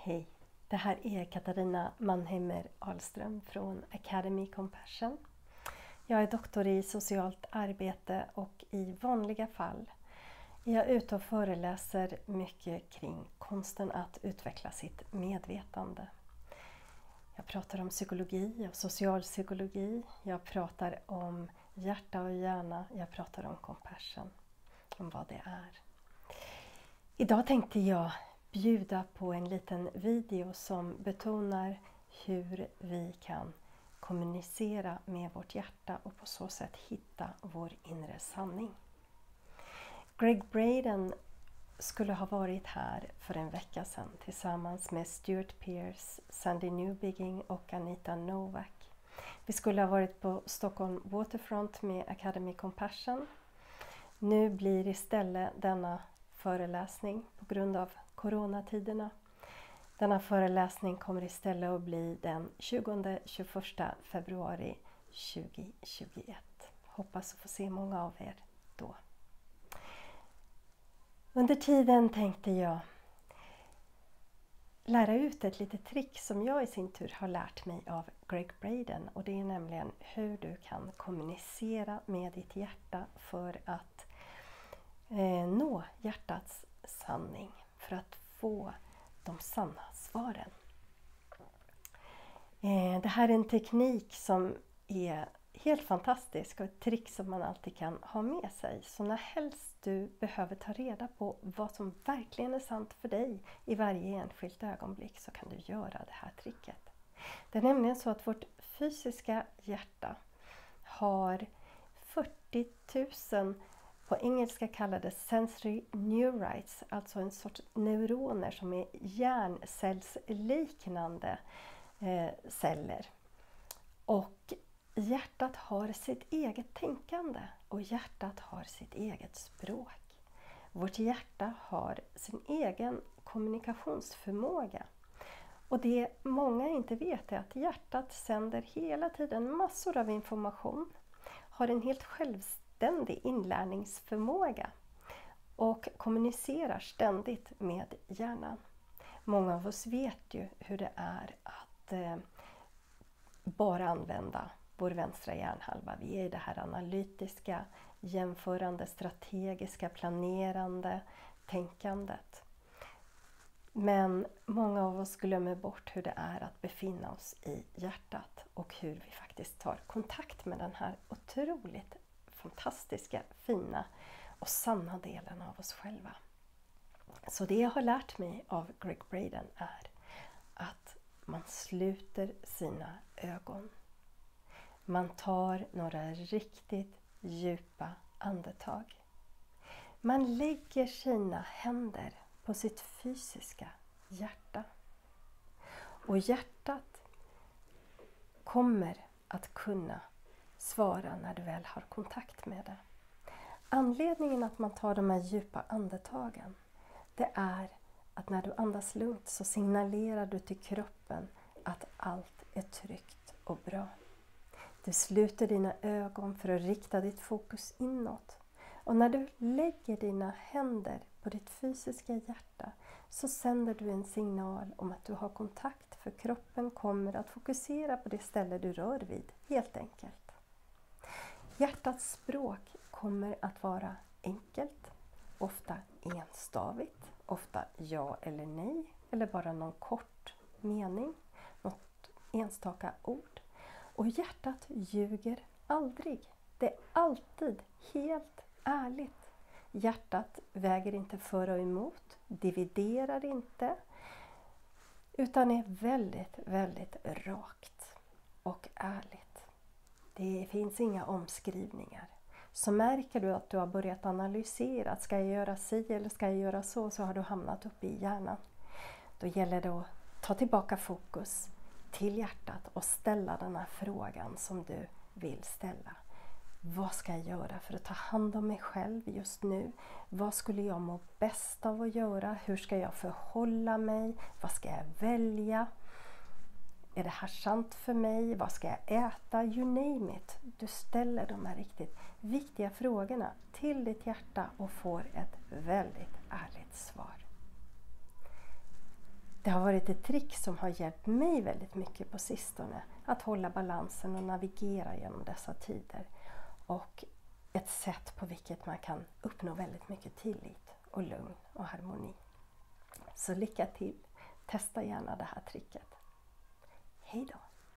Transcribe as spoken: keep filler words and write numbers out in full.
Hej, det här är Katarina Mannheimer Ahlström från Academy Compassion. Jag är doktor i socialt arbete och i vanliga fall är jag ute och föreläser mycket kring konsten att utveckla sitt medvetande. Jag pratar om psykologi och socialpsykologi, jag pratar om hjärta och hjärna, jag pratar om compassion, om vad det är. Idag tänkte jag bjuda på en liten video som betonar hur vi kan kommunicera med vårt hjärta och på så sätt hitta vår inre sanning. Gregg Braden skulle ha varit här för en vecka sedan tillsammans med Stuart Pearce, Sandy Newbigging och Anita Novak. Vi skulle ha varit på Stockholm Waterfront med Academy Compassion. Nu blir istället denna föreläsning på grund av coronatiderna. Denna föreläsning kommer istället att bli den tjugonde till tjugoförsta februari tjugohundratjugoett. Hoppas att få se många av er då. Under tiden tänkte jag lära ut ett litet trick som jag i sin tur har lärt mig av Gregg Braden. Och det är nämligen hur du kan kommunicera med ditt hjärta för att eh, nå hjärtats sanning. För att få de sanna svaren. Eh, det här är en teknik som är helt fantastisk och ett trick som man alltid kan ha med sig. Så när helst du behöver ta reda på vad som verkligen är sant för dig i varje enskilt ögonblick så kan du göra det här tricket. Det är nämligen så att vårt fysiska hjärta har fyrtio tusen, på engelska kallades sensory neurites, alltså en sorts neuroner som är hjärncellsliknande eh, celler. Och hjärtat har sitt eget tänkande och hjärtat har sitt eget språk. Vårt hjärta har sin egen kommunikationsförmåga. Och det många inte vet är att hjärtat sänder hela tiden massor av information, har en helt självständig inlärningsförmåga och kommunicerar ständigt med hjärnan. Många av oss vet ju hur det är att eh, bara använda vår vänstra hjärnhalva. Vi är i det här analytiska, jämförande, strategiska, planerande tänkandet. Men många av oss glömmer bort hur det är att befinna oss i hjärtat och hur vi faktiskt tar kontakt med den här otroligt fantastiska, fina och sanna delen av oss själva. Så det jag har lärt mig av Gregg Braden är att man sluter sina ögon. Man tar några riktigt djupa andetag. Man lägger sina händer på sitt fysiska hjärta. Och hjärtat kommer att kunna svara när du väl har kontakt med det. Anledningen att man tar de här djupa andetagen, det är att när du andas lugnt så signalerar du till kroppen att allt är tryggt och bra. Du sluter dina ögon för att rikta ditt fokus inåt. Och när du lägger dina händer på ditt fysiska hjärta så sänder du en signal om att du har kontakt, för kroppen kommer att fokusera på det ställe du rör vid, helt enkelt. Hjärtats språk kommer att vara enkelt, ofta enstavigt, ofta ja eller nej, eller bara någon kort mening, något enstaka ord. Och hjärtat ljuger aldrig. Det är alltid helt ärligt. Hjärtat väger inte för och emot, dividerar inte, utan är väldigt, väldigt rakt och ärligt. Det finns inga omskrivningar. Så märker du att du har börjat analysera, ska jag göra si eller ska jag göra så, så har du hamnat uppe i hjärnan. Då gäller det att ta tillbaka fokus till hjärtat och ställa den här frågan som du vill ställa. Vad ska jag göra för att ta hand om mig själv just nu? Vad skulle jag må bäst av att göra? Hur ska jag förhålla mig? Vad ska jag välja? Är det här sant för mig? Vad ska jag äta? You name it. Du ställer de här riktigt viktiga frågorna till ditt hjärta och får ett väldigt ärligt svar. Det har varit ett trick som har hjälpt mig väldigt mycket på sistone. Att hålla balansen och navigera genom dessa tider. Och ett sätt på vilket man kan uppnå väldigt mycket tillit och lugn och harmoni. Så lycka till! Testa gärna det här tricket. Hej då!